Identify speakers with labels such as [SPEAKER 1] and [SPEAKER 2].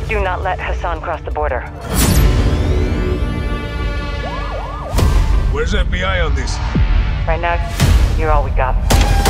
[SPEAKER 1] Do not let Hassan cross the border.
[SPEAKER 2] Where's FBI on this?
[SPEAKER 1] Right now, you're all we got.